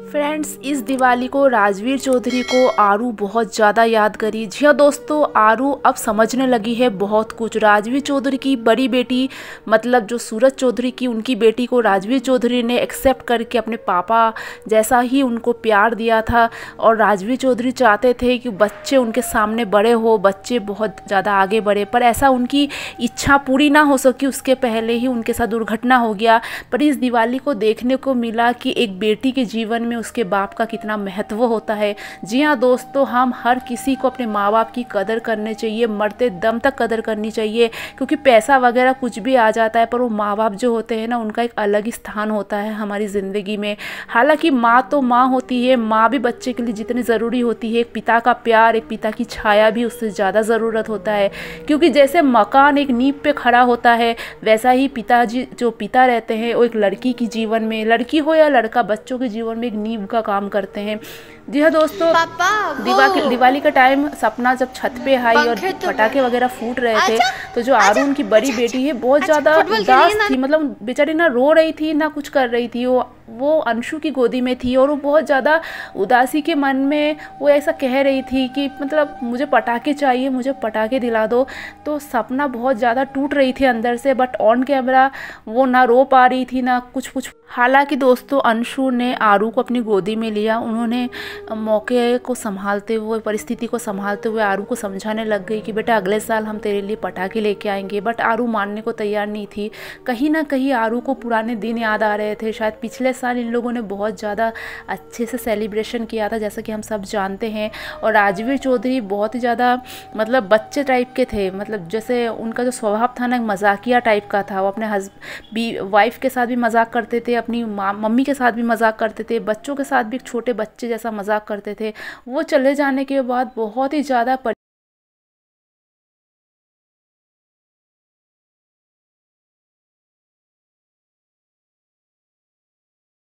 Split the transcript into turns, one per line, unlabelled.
Friends, इस दिवाली को राजवीर चौधरी को आरू बहुत ज़्यादा याद करी। जी हाँ दोस्तों, आरू अब समझने लगी है बहुत कुछ। राजवीर चौधरी की बड़ी बेटी मतलब जो सूरज चौधरी की उनकी बेटी को राजवीर चौधरी ने एक्सेप्ट करके अपने पापा जैसा ही उनको प्यार दिया था। और राजवीर चौधरी चाहते थे कि बच्चे उनके सामने बड़े हो, बच्चे बहुत ज़्यादा आगे बढ़े, पर ऐसा उनकी इच्छा पूरी ना हो सकी। उसके पहले ही उनके साथ दुर्घटना हो गया। पर इस दिवाली को देखने को मिला कि एक बेटी के जीवन में उसके बाप का कितना महत्व होता है। जी हाँ दोस्तों, हम हर किसी को अपने माँ बाप की कदर करनी चाहिए, मरते दम तक कदर करनी चाहिए। क्योंकि पैसा वगैरह कुछ भी आ जाता है, पर वो माँ बाप जो होते हैं ना, उनका एक अलग ही स्थान होता है हमारी ज़िंदगी में। हालांकि माँ तो माँ होती है, माँ भी बच्चे के लिए जितनी ज़रूरी होती है, एक पिता का प्यार, एक पिता की छाया भी उससे ज़्यादा ज़रूरत होता है। क्योंकि जैसे मकान एक नींव पे खड़ा होता है, वैसा ही पिताजी जो पिता रहते हैं वो एक लड़की की जीवन में, लड़की हो या लड़का, बच्चों के जीवन में एक नींव का काम करते हैं। जी हाँ दोस्तों, दिवाली का टाइम सपना जब छत पे आई और पटाखे वगैरह फूट रहे थे, तो जो आरू उनकी बड़ी बेटी है बहुत ज़्यादा उदास थी। मतलब बेचारी ना रो रही थी ना कुछ कर रही थी, वो अंशु की गोदी में थी और वो बहुत ज़्यादा उदासी के मन में वो ऐसा कह रही थी कि मतलब मुझे पटाखे चाहिए, मुझे पटाखे दिला दो। तो सपना बहुत ज़्यादा टूट रही थी अंदर से, बट ऑन कैमरा वो ना रो पा रही थी ना कुछ। हालांकि दोस्तों, अंशु ने आरू को अपनी गोदी में लिया। उन्होंने मौके को संभालते हुए, परिस्थिति को संभालते हुए आरू को समझाने लग गई कि बेटा अगले साल हम तेरे लिए पटाखे लेके आएंगे। बट आरू मानने को तैयार नहीं थी। कहीं ना कहीं आरू को पुराने दिन याद आ रहे थे। शायद पिछले साल इन लोगों ने बहुत ज़्यादा अच्छे से सेलिब्रेशन किया था, जैसा कि हम सब जानते हैं। और राजवीर चौधरी बहुत ही ज़्यादा मतलब बच्चे टाइप के थे। मतलब जैसे उनका जो स्वभाव था ना, मजाकिया टाइप का था। वो अपने वाइफ के साथ भी मजाक करते थे, अपनी मम्मी के साथ भी मजाक करते थे, बच्चों के साथ भी एक छोटे बच्चे जैसा मजाक करते थे। वो चले जाने के बाद बहुत ही ज़्यादा